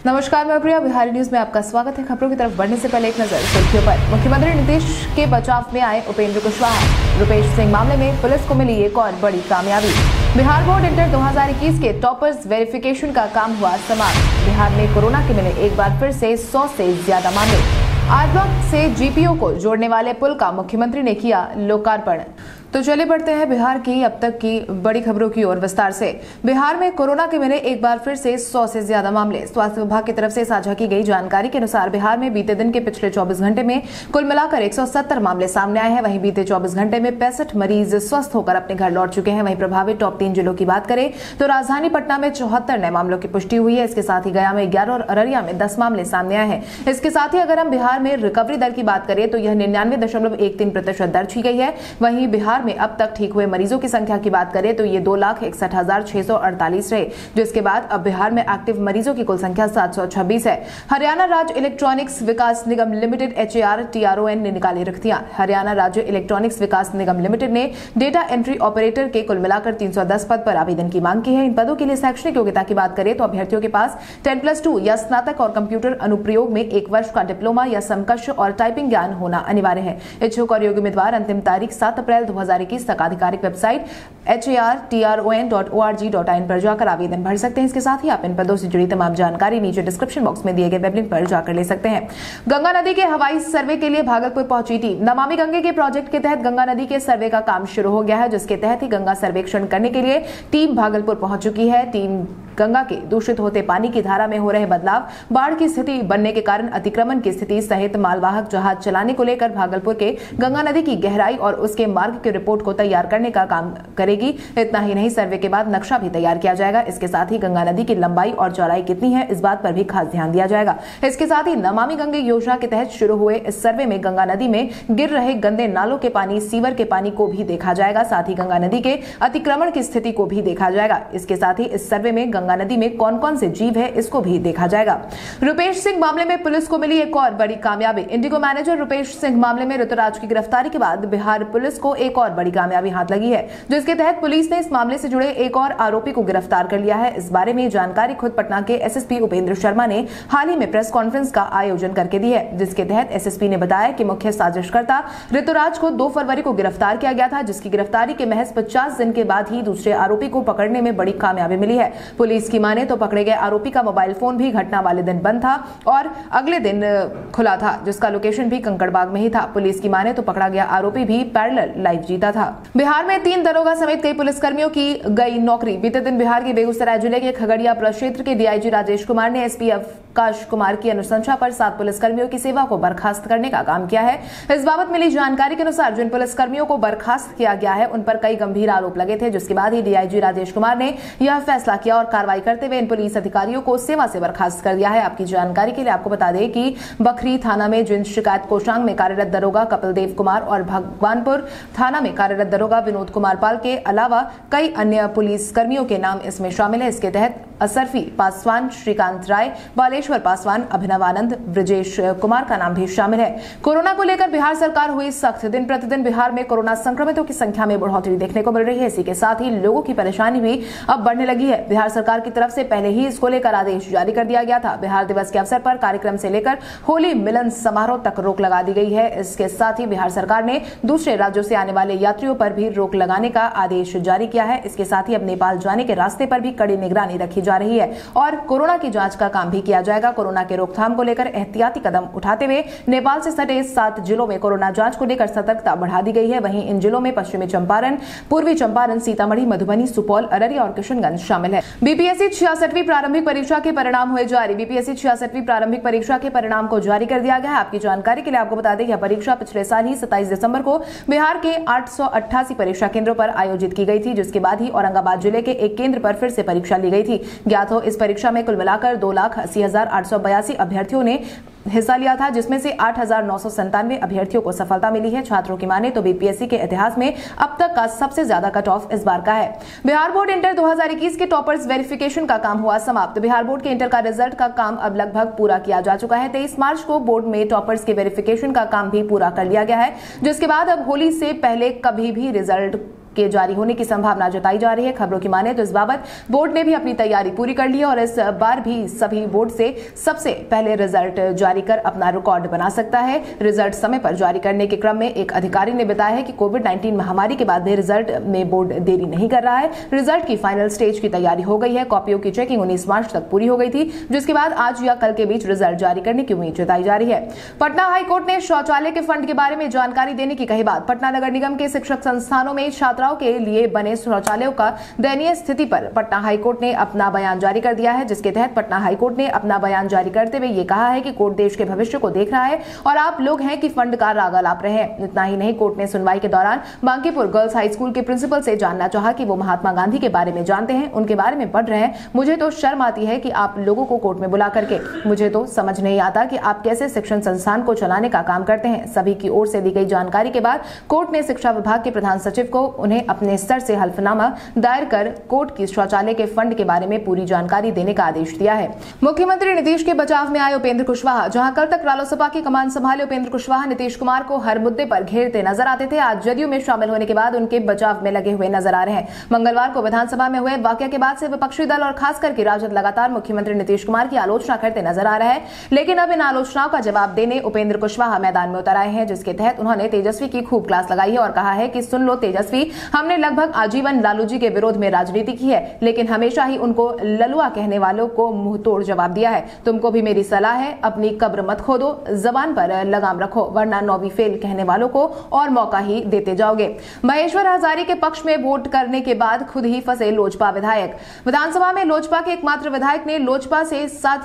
नमस्कार, मैं प्रिया। बिहारी न्यूज में आपका स्वागत है। खबरों की तरफ बढ़ने से पहले एक नजर सुर्खियों पर। मुख्यमंत्री नीतीश के बचाव में आए उपेंद्र कुशवाहा। रुपेश सिंह मामले में पुलिस को मिली एक और बड़ी कामयाबी। बिहार बोर्ड इंटर 2021 के टॉपर्स वेरिफिकेशन का काम हुआ समाप्त। बिहार में कोरोना के मिले एक बार फिर से 100 से ज्यादा मामले। आर ब्लॉक से जीपीओ को जोड़ने वाले पुल का मुख्यमंत्री ने किया लोकार्पण। तो चले बढ़ते हैं बिहार की अब तक की बड़ी खबरों की ओर विस्तार से। बिहार में कोरोना के मिले एक बार फिर से 100 से ज्यादा मामले। स्वास्थ्य विभाग की तरफ से साझा की गई जानकारी के अनुसार बिहार में बीते दिन के पिछले 24 घंटे में कुल मिलाकर 170 मामले सामने आए हैं। वहीं बीते 24 घंटे में 65 मरीज स्वस्थ होकर अपने घर लौट चुके हैं। वहीं प्रभावित टॉप 3 जिलों की बात करें तो राजधानी पटना में 74 नए मामलों की पुष्टि हुई है। इसके साथ ही गया में 11 और अररिया में 10 मामले सामने आए हैं। इसके साथ ही अगर हम बिहार में रिकवरी दर की बात करें तो यह 99.13% दर्ज की गई है। वहीं बिहार में अब तक ठीक हुए मरीजों की संख्या की बात करें तो ये 2,61,648 रहे, जिसके बाद अब बिहार में एक्टिव मरीजों की कुल संख्या 726 है। हरियाणा राज्य इलेक्ट्रॉनिक्स विकास निगम लिमिटेड HAR-TRON ने निकाली रिक्तियां। हरियाणा राज्य इलेक्ट्रॉनिक्स विकास निगम लिमिटेड ने डेटा एंट्री ऑपरेटर के कुल मिलाकर 310 पद पर आवेदन की मांग की है। इन पदों के लिए शैक्षणिक योग्यता की बात करें तो अभ्यर्थियों के पास 10+2 या स्नातक और कंप्यूटर अनुप्रयोग में 1 वर्ष का डिप्लोमा या समकक्ष और टाइपिंग ज्ञान होना अनिवार्य है। इच्छुक और योग्य उम्मीदवार अंतिम तारीख 7 अप्रैल 2021 तक आधिकारिक वेबसाइट HAR-TRON.org.in पर जाकर आवेदन भर सकते हैं। इसके साथ ही आप इन पदों से जुड़ी तमाम जानकारी नीचे डिस्क्रिप्शन बॉक्स में दिए गए वेब लिंक पर जाकर ले सकते हैं। गंगा नदी के हवाई सर्वे के लिए भागलपुर पहुंची टीम। नमामि गंगे के प्रोजेक्ट के तहत गंगा नदी के सर्वे का काम शुरू हो गया है, जिसके तहत ही गंगा सर्वेक्षण करने के लिए टीम भागलपुर पहुंच चुकी है। टीम गंगा के दूषित होते पानी की धारा में हो रहे बदलाव, बाढ़ की स्थिति बनने के कारण अतिक्रमण की स्थिति सहित मालवाहक जहाज चलाने को लेकर भागलपुर के गंगा नदी की गहराई और उसके मार्ग की रिपोर्ट को तैयार करने का काम करेगी। इतना ही नहीं, सर्वे के बाद नक्शा भी तैयार किया जाएगा। इसके साथ ही गंगा नदी की लंबाई और चौड़ाई कितनी है, इस बात पर भी खास ध्यान दिया जाएगा। इसके साथ ही नमामि गंगे योजना के तहत शुरू हुए इस सर्वे में गंगा नदी में गिर रहे गंदे नालों के पानी, सीवर के पानी को भी देखा जाएगा। साथ ही गंगा नदी के अतिक्रमण की स्थिति को भी देखा जाएगा। इसके साथ ही इस सर्वे में गंगा नदी में कौन कौन से जीव है, इसको भी देखा जाएगा। रुपेश सिंह मामले में पुलिस को मिली एक और बड़ी कामयाबी। इंडिगो मैनेजर रुपेश सिंह मामले में ऋतुराज की गिरफ्तारी के बाद बिहार पुलिस को एक और बड़ी कामयाबी हाथ लगी है, जिसके तहत पुलिस ने इस मामले से जुड़े एक और आरोपी को गिरफ्तार कर लिया है। इस बारे में जानकारी खुद पटना के एसएसपी उपेंद्र शर्मा ने हाल ही में प्रेस कॉन्फ्रेंस का आयोजन करके दी है, जिसके तहत एसएसपी ने बताया कि मुख्य साजिशकर्ता ऋतुराज को 2 फरवरी को गिरफ्तार किया गया था, जिसकी गिरफ्तारी के महज 50 दिन के बाद ही दूसरे आरोपी को पकड़ने में बड़ी कामयाबी मिली है। पुलिस की माने तो पकड़े गए आरोपी का मोबाइल फोन भी घटना वाले दिन बंद था और अगले दिन खुला था, जिसका लोकेशन भी कंकड़बाग में ही था। पुलिस की माने तो पकड़ा गया आरोपी भी पैरेलल लाइफ जीता था। बिहार में 3 दरोगा समेत कई पुलिसकर्मियों की गई नौकरी। बीते दिन बिहार के बेगूसराय जिले के खगड़िया प्रक्षेत्र के डीआईजी राजेश कुमार ने एसपी अवकाश कुमार की अनुशंसा पर 7 पुलिसकर्मियों की सेवा को बर्खास्त करने का काम किया है। इस बाबत मिली जानकारी के अनुसार जिन पुलिसकर्मियों को बर्खास्त किया गया है उन पर कई गंभीर आरोप लगे थे, जिसके बाद ही डीआईजी राजेश कुमार ने यह फैसला किया और कार्रवाई करते हुए इन पुलिस अधिकारियों को सेवा से बर्खास्त कर दिया है। आपकी जानकारी के लिए आपको बता दें कि बखरी थाना में जिन शिकायत कोषांग में कार्यरत दरोगा कपिल देव कुमार और भगवानपुर थाना में कार्यरत दरोगा विनोद कुमार पाल के अलावा कई अन्य पुलिस कर्मियों के नाम इसमें शामिल है। इसके तहत असरफी पासवान, श्रीकांत राय, बालेश्वर पासवान, अभिनव आनंद, ब्रजेश कुमार का नाम भी शामिल है। कोरोना को लेकर बिहार सरकार हुई सख्त। दिन प्रतिदिन बिहार में कोरोना संक्रमितों की संख्या में बढ़ोतरी देखने को मिल रही है। इसी के साथ ही लोगों की परेशानी भी अब बढ़ने लगी है। बिहार सरकार की तरफ से पहले ही इसको लेकर आदेश जारी कर दिया गया था। बिहार दिवस के अवसर पर कार्यक्रम से लेकर होली मिलन समारोह तक रोक लगा दी गई है। इसके साथ ही बिहार सरकार ने दूसरे राज्यों से आने वाले यात्रियों पर भी रोक लगाने का आदेश जारी किया है। इसके साथ ही अब नेपाल जाने के रास्ते पर भी कड़ी निगरानी रखी जा रही है और कोरोना की जांच का काम भी किया जाएगा। कोरोना के रोकथाम को लेकर एहतियाती कदम उठाते हुए नेपाल से सटे 7 जिलों में कोरोना जांच को लेकर सतर्कता बढ़ा दी गई है। वहीं इन जिलों में पश्चिमी चंपारण, पूर्वी चंपारण, सीतामढ़ी, मधुबनी, सुपौल, अररिया और किशनगंज शामिल है। बीपीएससी 66वीं प्रारंभिक परीक्षा के परिणाम हुए जारी। बीपीएससी 66वीं प्रारंभिक परीक्षा के परिणाम को जारी कर दिया गया है। आपकी जानकारी के लिए आपको बता दें यह परीक्षा पिछले साल ही 27 दिसंबर को बिहार के 888 परीक्षा केंद्रों पर आयोजित की गई थी, जिसके बाद ही औरंगाबाद जिले के एक केंद्र पर फिर से परीक्षा ली गई थी। ज्ञात हो इस परीक्षा में कुल मिलाकर 2,80,882 अभ्यर्थियों ने हिस्सा लिया था, जिसमें से 8,997 अभ्यर्थियों को सफलता मिली है। छात्रों की माने तो बीपीएससी के इतिहास में अब तक का सबसे ज्यादा कट ऑफ इस बार का है। बिहार बोर्ड इंटर 2021 के टॉपर्स वेरिफिकेशन का काम हुआ समाप्त। बिहार बोर्ड के इंटर का रिजल्ट का काम अब लगभग पूरा किया जा चुका है। 23 मार्च को बोर्ड में टॉपर्स के वेरिफिकेशन का काम भी पूरा कर लिया गया है, जिसके बाद अब होली से पहले कभी भी रिजल्ट के जारी होने की संभावना जताई जा रही है। खबरों की माने तो इस बाबत बोर्ड ने भी अपनी तैयारी पूरी कर ली है और इस बार भी सभी बोर्ड से सबसे पहले रिजल्ट जारी कर अपना रिकॉर्ड बना सकता है। रिजल्ट समय पर जारी करने के क्रम में एक अधिकारी ने बताया है कि कोविड-19 महामारी के बाद भी रिजल्ट में बोर्ड देरी नहीं कर रहा है। रिजल्ट की फाइनल स्टेज की तैयारी हो गई है। कॉपियों की चेकिंग 19 मार्च तक पूरी हो गई थी, जिसके बाद आज या कल के बीच रिजल्ट जारी करने की उम्मीद जताई जा रही है। पटना हाईकोर्ट ने शौचालय के फंड के बारे में जानकारी देने की कही बात। पटना नगर निगम के शिक्षक संस्थानों में छात्राओं के लिए बने शौचालयों का दयनीय स्थिति पर पटना हाईकोर्ट ने अपना बयान जारी कर दिया है, जिसके तहत पटना हाईकोर्ट ने अपना बयान जारी करते हुए ये कहा है कि कोर्ट देश के भविष्य को देख रहा है और आप लोग हैं कि फंड का रागा लाप रहे हैं। इतना ही नहीं, कोर्ट ने सुनवाई के दौरान बांकीपुर गर्ल्स हाई स्कूल के प्रिंसिपल से जानना चाहा कि वो महात्मा गांधी के बारे में जानते हैं, उनके बारे में पढ़ रहे हैं। मुझे तो शर्म आती है कि आप लोगों को कोर्ट में बुला करके, मुझे तो समझ नहीं आता कि आप कैसे शिक्षण संस्थान को चलाने का काम करते हैं। सभी की ओर से दी गई जानकारी के बाद कोर्ट ने शिक्षा विभाग के प्रधान सचिव को उन्हें अपने स्तर से हल्फनामा दायर कर कोर्ट की शौचालय के फंड के बारे में पूरी जानकारी देने का आदेश दिया है। मुख्यमंत्री नीतीश के बचाव में आए उपेंद्र कुशवाहा। जहां कल तक रालोसपा की कमान संभाले उपेंद्र कुशवाहा नीतीश कुमार को हर मुद्दे पर घेरते नजर आते थे, आज जदयू में शामिल होने के बाद उनके बचाव में लगे हुए नजर आ रहे हैं। मंगलवार को विधानसभा में हुए वाकये के बाद से विपक्षी दल और खासकर के राजद लगातार मुख्यमंत्री नीतीश कुमार की आलोचना करते नजर आ रहा है, लेकिन अब इन आलोचनाओं का जवाब देने उपेंद्र कुशवाहा मैदान में उतर आए हैं, जिसके तहत उन्होंने तेजस्वी की खूब क्लास लगाई है और कहा है कि सुन लो तेजस्वी, हमने लगभग आजीवन लालू जी के विरोध में राजनीति की है, लेकिन हमेशा ही उनको ललुआ कहने वालों को मुंह तोड़ जवाब दिया है। तुमको भी मेरी सलाह है, अपनी कब्र मत खोदो, जबान पर लगाम रखो, वरना 9वीं फेल कहने वालों को और मौका ही देते जाओगे। महेश्वर हजारी के पक्ष में वोट करने के बाद खुद ही फंसे लोजपा विधायक। विधानसभा में लोजपा के एकमात्र विधायक ने लोजपा के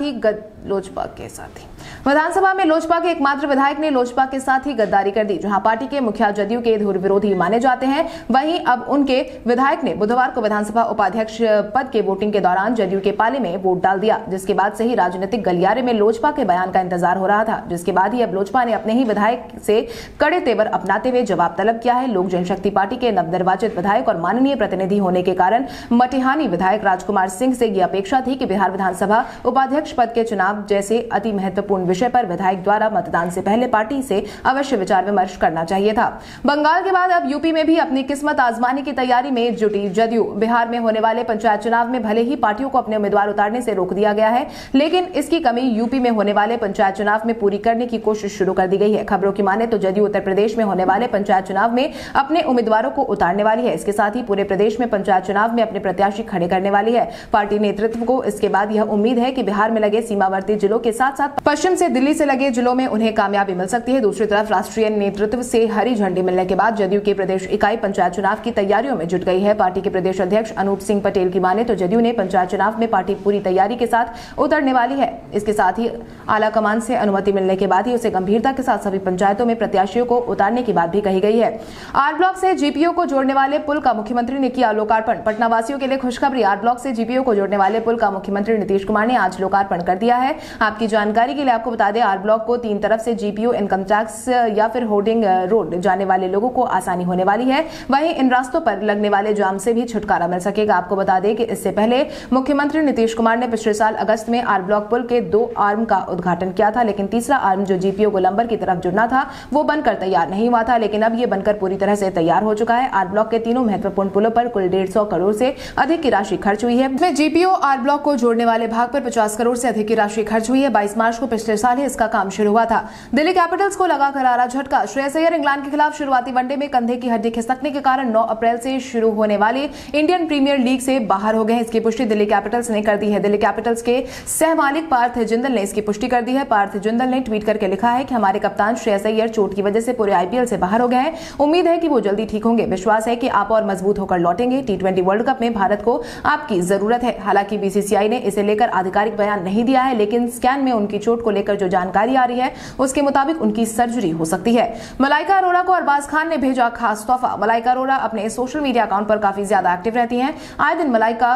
साथ ही गद्दारी कर दी। जहां पार्टी के मुखिया जदयू के धुर विरोधी माने जाते हैं, वहीं अब उनके विधायक ने बुधवार को विधानसभा उपाध्यक्ष पद के वोटिंग के दौरान जदयू के पाले में वोट डाल दिया, जिसके बाद से ही राजनीतिक गलियारे में लोजपा के बयान का इंतजार हो रहा था, जिसके बाद ही अब लोजपा ने अपने ही विधायक से कड़े तेवर अपनाते हुए जवाब तलब किया है। लोक जनशक्ति पार्टी के नवनिर्वाचित विधायक और माननीय प्रतिनिधि होने के कारण मटिहानी विधायक राजकुमार सिंह से यह अपेक्षा थी कि बिहार विधानसभा उपाध्यक्ष पद के चुनाव जैसे अति महत्वपूर्ण विषय पर विधायक द्वारा मतदान से पहले पार्टी से अवश्य विचार विमर्श करना चाहिए था। बंगाल के बाद अब यूपी में भी अपनी किस्मत आजमाने की तैयारी में जुटी जदयू। बिहार में होने वाले पंचायत चुनाव में भले ही पार्टियों को अपने उम्मीदवार उतारने से रोक दिया गया है, लेकिन इसकी कमी यूपी में होने वाले पंचायत चुनाव में पूरी करने की कोशिश शुरू कर दी गई है। खबरों की माने तो जदयू उत्तर प्रदेश में होने वाले पंचायत चुनाव में अपने उम्मीदवारों को उतारने वाली है। इसके साथ ही पूरे प्रदेश में पंचायत चुनाव में अपने प्रत्याशी खड़े करने वाली है। पार्टी नेतृत्व को इसके बाद यह उम्मीद है कि बिहार में लगे सीमावर्ती जिलों के साथ साथ पश्चिम से दिल्ली से लगे जिलों में उन्हें कामयाबी मिल सकती है। दूसरी तरफ राष्ट्रीय नेतृत्व से हरी झंडी मिलने के बाद जदयू की प्रदेश इकाई पंचायत चुनाव की तैयारियों में जुट गई है। पार्टी के प्रदेश अध्यक्ष अनूप सिंह पटेल की माने तो जदयू ने पंचायत चुनाव में पार्टी पूरी तैयारी के साथ उतरने वाली है। इसके साथ ही आला कमान से अनुमति मिलने के बाद ही उसे गंभीरता के साथ सभी पंचायतों में प्रत्याशियों को उतारने की बात भी कही गई है। आर ब्लॉक से जीपीओ को जोड़ने वाले पुल का मुख्यमंत्री ने किया लोकार्पण। पटना वासियों के लिए खुशखबरी, आर ब्लॉक से जीपीओ को जोड़ने वाले पुल का मुख्यमंत्री नीतीश कुमार ने आज लोकार्पण कर दिया है। आपकी जानकारी के लिए आपको बता दें, आर ब्लॉक को 3 तरफ से जीपीओ, इनकम टैक्स या फिर होर्डिंग रोड जाने वाले लोगों को आसानी होने वाली है। वहीं इन रास्तों पर लगने वाले जाम से भी छुटकारा मिल सकेगा। आपको बता दें कि इससे पहले मुख्यमंत्री नीतीश कुमार ने पिछले साल अगस्त में आर ब्लॉक पुल के 2 आर्म का उद्घाटन किया था, लेकिन तीसरा आर्म जो जीपीओ गोलंबर की तरफ जुड़ना था वो बनकर तैयार नहीं हुआ था, लेकिन अब ये बनकर पूरी तरह से तैयार हो चुका है। आर ब्लॉक के तीनों महत्वपूर्ण पुलों पर कुल 150 करोड़ से अधिक की राशि खर्च हुई है। इसमें जीपीओ आर ब्लॉक को जोड़ने वाले भाग पर 50 करोड़ से अधिक की राशि खर्च हुई है। 22 मार्च को पिछले साल ही इसका काम शुरू हुआ था। दिल्ली कैपिटल्स को लगा करारा झटका। श्रेयस अय्यर इंग्लैंड के खिलाफ शुरुआती वनडे में कंधे की हड्डी खिसकने के कारण 9 अप्रैल से शुरू होने वाली इंडियन प्रीमियर लीग से बाहर हो गए हैं। इसकी पुष्टि दिल्ली कैपिटल्स ने कर दी है। दिल्ली कैपिटल्स के सह मालिक पार्थ जिंदल ने इसकी पुष्टि कर दी है। पार्थ जिंदल ने ट्वीट करके लिखा है कि हमारे कप्तान श्रेयस अय्यर चोट की वजह से पूरे आईपीएल से बाहर हो गए हैं। उम्मीद है कि वो जल्दी ठीक होंगे। विश्वास है कि आप और मजबूत होकर लौटेंगे। T20 वर्ल्ड कप में भारत को आपकी जरूरत है। हालांकि बीसीसीआई ने इसे लेकर आधिकारिक बयान नहीं दिया है, लेकिन स्कैन में उनकी चोट को लेकर जो जानकारी आ रही है उसके मुताबिक उनकी सर्जरी हो सकती है। मलाइका अरोड़ा को अरबाज खान ने भेजा खास तोहफा। मलाइका अरोड़ा अपने सोशल मीडिया अकाउंट पर काफी ज्यादा एक्टिव रहती हैं। आए दिन मलाइका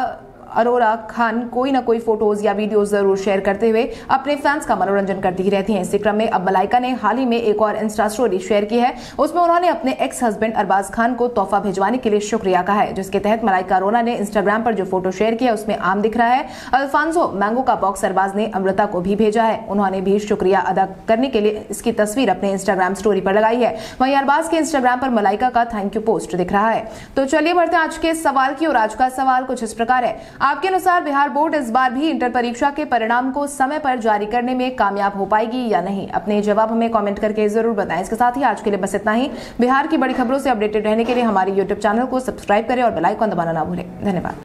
अरोरा खान कोई ना कोई फोटोज या वीडियो जरूर शेयर करते हुए अपने फैंस का मनोरंजन करती ही रहती हैं। इसी क्रम में अब मलाइका ने हाल ही में एक और इंस्टा स्टोरी शेयर की है। उसमें उन्होंने अपने एक्स हस्बैंड अरबाज खान को तोहफा भिजवाने के लिए शुक्रिया कहा है, जिसके तहत मलाइका अरोरा ने इंस्टाग्राम पर जो फोटो शेयर किया उसमें आम दिख रहा है। अल्फांसो मैंगो का बॉक्स अरबाज ने अमृता को भी भेजा है। उन्होंने भी शुक्रिया अदा करने के लिए इसकी तस्वीर अपने इंस्टाग्राम स्टोरी पर लगाई है। वहीं अरबाज के इंस्टाग्राम पर मलाइका का थैंक यू पोस्ट दिख रहा है। तो चलिए बढ़ते हैं आज के सवाल की ओर। आज का सवाल कुछ इस प्रकार है, आपके अनुसार बिहार बोर्ड इस बार भी इंटर परीक्षा के परिणाम को समय पर जारी करने में कामयाब हो पाएगी या नहीं? अपने जवाब हमें कमेंट करके जरूर बताएं। इसके साथ ही आज के लिए बस इतना ही। बिहार की बड़ी खबरों से अपडेटेड रहने के लिए हमारे YouTube चैनल को सब्सक्राइब करें और बेल आइकन दबाना ना भूलें। धन्यवाद।